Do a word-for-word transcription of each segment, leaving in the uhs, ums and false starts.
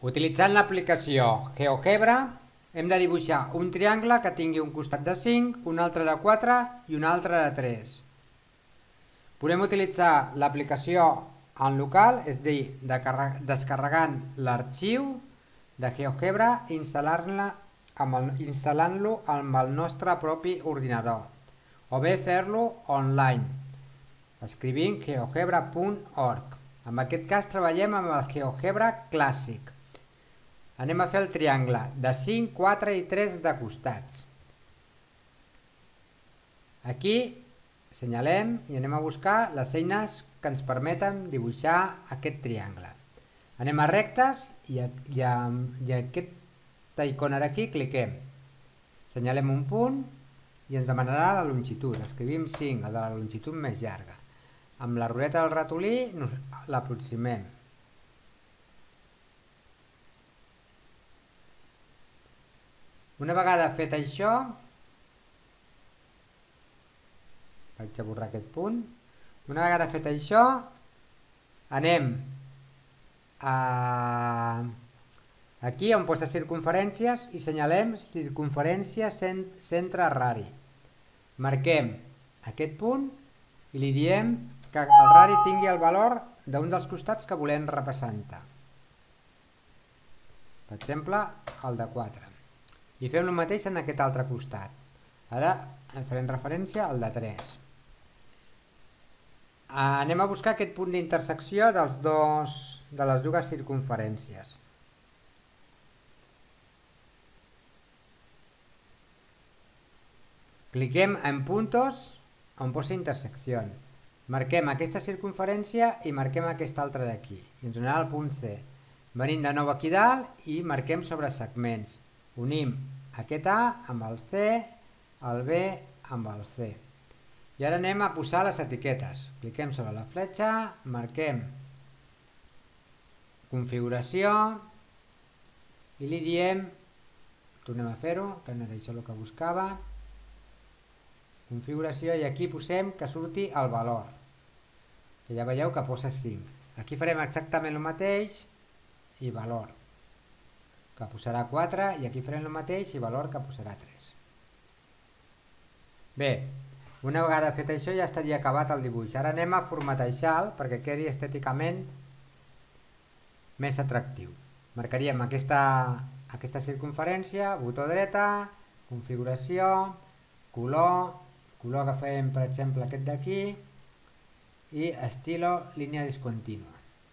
Utilitzant l'aplicació GeoGebra hem de dibuixar un triangle que tingui un costat de cinc, un altre de quatre i un altre de tres. Podem utilitzar l'aplicació en local, és a dir, descarregant l'arxiu de GeoGebra i instal·lant-lo instal·lant-lo amb el nostre propi ordinador, o bé fer-lo online, escrivint geogebra punt org. En aquest cas treballem amb el GeoGebra clàssic. Anem a fer el triangle de cinc, quatre i tres de costats. Aquí assenyalem i anem a buscar les eines que ens permeten dibuixar aquest triangle. Anem a rectes i a, i a, i a aquesta icona d'aquí cliquem. Assenyalem un punt i ens demanarà la longitud. Escrivim cinc, el de la longitud més llarga. Amb la ruleta del ratolí l'aproximem. Una vegada fet això, vaig a borrar aquest punt, una vegada fet això, anem a aquí on posa circumferències i senyalem circumferència centre radi. Marquem aquest punt i li diem que el radi tingui el valor d'un dels costats que volem representar. Per exemple, el de quatre. I fem el mateix en aquest altre costat. Ara farem referència al de tres. Anem a buscar aquest punt d'intersecció dels dos, de les dues circumferències. Cliquem en puntos on posa intersecció. Marquem aquesta circumferència i marquem aquesta altra d'aquí. I ens donarà el punt C. Venim de nou aquí dalt i marquem sobre segments. Unim aquest A amb el C, el B amb el C. I ara anem a posar les etiquetes. Cliquem sobre la fletxa, marquem configuració i li diem, tornem a fer-ho, que no era això el que buscava, configuració, i aquí posem que surti el valor, que ja veieu que posa cinc. Aquí farem exactament el mateix i valor, que posarà quatre, i aquí farem el mateix i valor, que posarà tres. Bé, una vegada fet això ja estaria acabat el dibuix. Ara anem a formatejar-lo perquè quedi estèticament més atractiu. Marcaríem aquesta, aquesta circumferència, botó dreta, configuració, color, color agafem per exemple aquest d'aquí i estilo línia discontínua.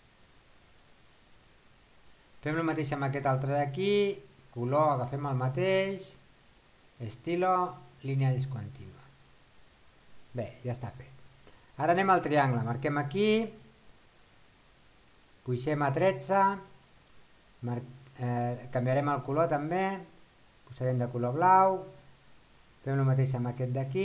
Fem el mateix amb aquest altre d'aquí, color agafem el mateix, estilo línia discontínua. Bé, ja està fet. Ara anem al triangle, marquem aquí, puixem a tretze, eh, canviarem el color també, posarem de color blau, fem el mateix amb aquest d'aquí,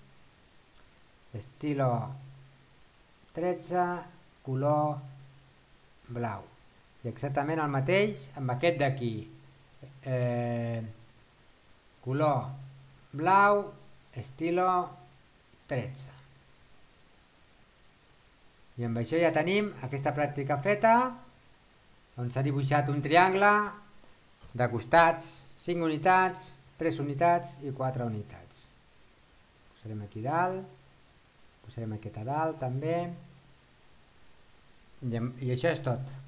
estilo tretze, color blau. I exactament el mateix amb aquest d'aquí, eh, color blau, estilo tretze. I amb això ja tenim aquesta pràctica feta, on s'ha dibuixat un triangle de costats, cinc unitats, tres unitats i quatre unitats. Posarem aquí dalt, posarem aquest a dalt també, i això és tot.